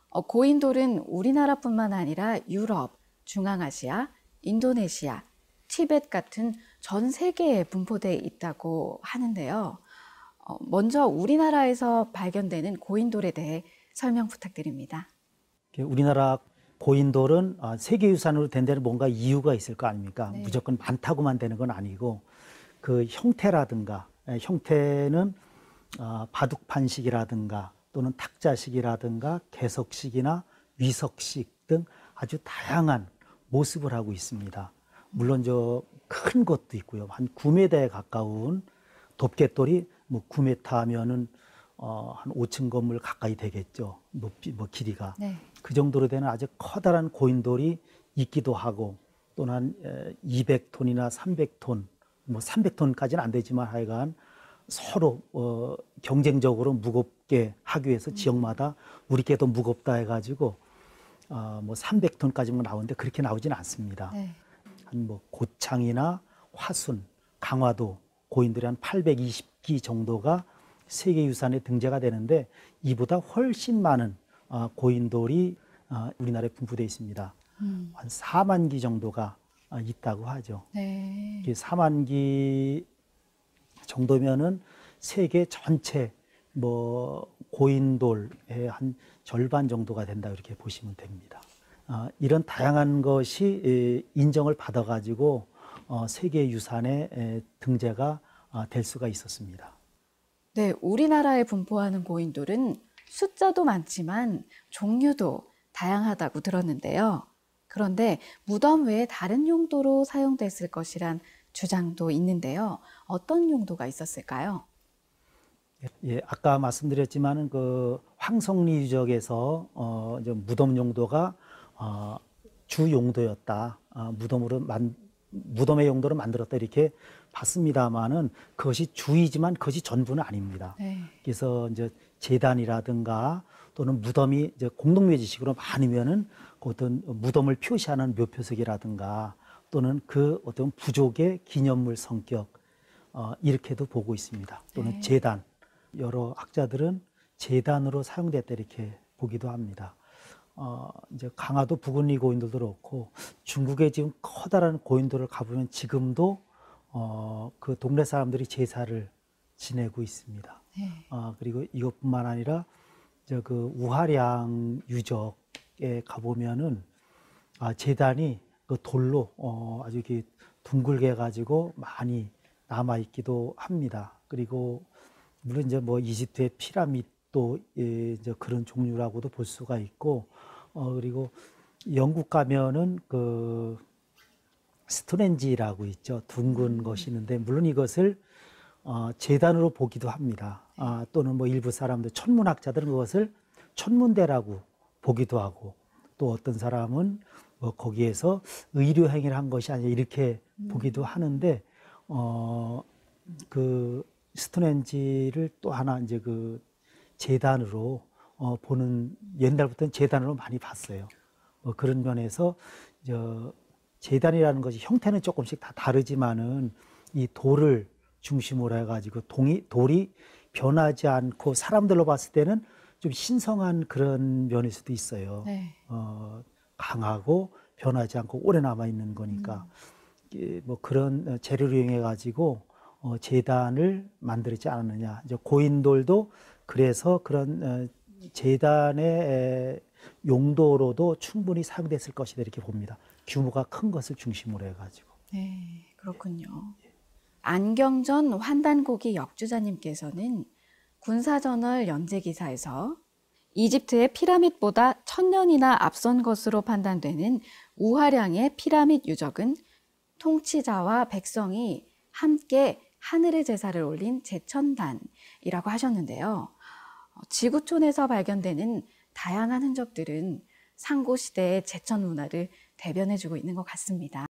고인돌은 우리나라뿐만 아니라 유럽, 중앙아시아, 인도네시아, 티벳 같은 전 세계에 분포되어 있다고 하는데요. 먼저 우리나라에서 발견되는 고인돌에 대해 설명 부탁드립니다. 우리나라 고인돌은 세계유산으로 된 데는 뭔가 이유가 있을 거 아닙니까? 네. 무조건 많다고만 되는 건 아니고 그 형태라든가 형태는 바둑판식이라든가 또는 탁자식이라든가 개석식이나 위석식 등 아주 다양한 모습을 하고 있습니다. 물론 저 큰 것도 있고요. 한 9m에 가까운 덮개돌이 뭐 9m 하면은 한 5층 건물 가까이 되겠죠. 높이 길이가. 네. 그 정도로 되는 아주 커다란 고인돌이 있기도 하고 또는 한 200톤이나 300톤, 뭐 300톤까지는 안 되지만 하여간 서로 경쟁적으로 무겁게 하기 위해서 지역마다 우리 게 더 무겁다 해가지고 뭐 300톤까지만 나오는데 그렇게 나오지는 않습니다. 네. 한 뭐 고창이나 화순, 강화도 고인돌이 한 820기 정도가 세계유산에 등재가 되는데 이보다 훨씬 많은 고인돌이 우리나라에 분포되어 있습니다. 한 4만 기 정도가 있다고 하죠. 네. 4만 기 정도면은 세계 전체 뭐 고인돌의 한 절반 정도가 된다 이렇게 보시면 됩니다. 이런 다양한 것이 인정을 받아가지고 세계유산에 등재가 될 수가 있었습니다. 네, 우리나라에 분포하는 고인돌은 숫자도 많지만 종류도 다양하다고 들었는데요. 그런데 무덤 외에 다른 용도로 사용됐을 것이란 주장도 있는데요. 어떤 용도가 있었을까요? 예, 아까 말씀드렸지만은 그 황성리 유적에서 이제 무덤 용도가 주 용도였다. 무덤의 용도로 만들었다 이렇게 봤습니다만은 그것이 주이지만 그것이 전부는 아닙니다. 네. 그래서 이제 제단이라든가 또는 무덤이 이제 공동묘지식으로 많으면은 그 어떤 무덤을 표시하는 묘표석이라든가 또는 그 어떤 부족의 기념물 성격 이렇게도 보고 있습니다. 또는 네. 제단 여러 학자들은 제단으로 사용됐다 이렇게 보기도 합니다. 이제 강화도 부근리 고인돌도 그렇고 중국에 지금 커다란 고인돌을 가보면 지금도 그 동네 사람들이 제사를 지내고 있습니다. 네. 그리고 이것뿐만 아니라 그 우화량 유적에 가보면은 제단이 그 돌로 아주 이렇게 둥글게 해가지고 많이 남아 있기도 합니다. 그리고 물론 이제 뭐 이집트의 피라미드도 이제 그런 종류라고도 볼 수가 있고 그리고 영국 가면은 그 스톤헨지라고 있죠. 둥근 것이 있는데 물론 이것을 제단으로 보기도 합니다. 또는 뭐 일부 사람들 천문학자들은 그것을 천문대라고 보기도 하고 또 어떤 사람은 뭐 거기에서 의료 행위를 한 것이 아니라 이렇게 보기도 하는데 그 스톤헨지를 또 하나 이제 그 제단으로 보는 옛날부터는 제단으로 많이 봤어요. 그런 면에서 제단이라는 것이 형태는 조금씩 다 다르지만은 이 돌을 중심으로 해가지고 돌이 변하지 않고 사람들로 봤을 때는 좀 신성한 그런 면일 수도 있어요. 네. 강하고 변하지 않고 오래 남아 있는 거니까 뭐 그런 재료를 이용해 가지고 제단을 만들지 않았느냐. 이제 고인돌도 그래서 그런 제단의 용도로도 충분히 사용됐을 것이다 이렇게 봅니다. 규모가 큰 것을 중심으로 해가지고. 네, 그렇군요. 안경전 환단고기 역주자님께서는 군사저널 연재기사에서 이집트의 피라밋보다 1000년이나 앞선 것으로 판단되는 우화량의 피라밋 유적은 통치자와 백성이 함께 하늘의 제사를 올린 제천단이라고 하셨는데요. 지구촌에서 발견되는 다양한 흔적들은 상고시대의 제천 문화를 대변해주고 있는 것 같습니다.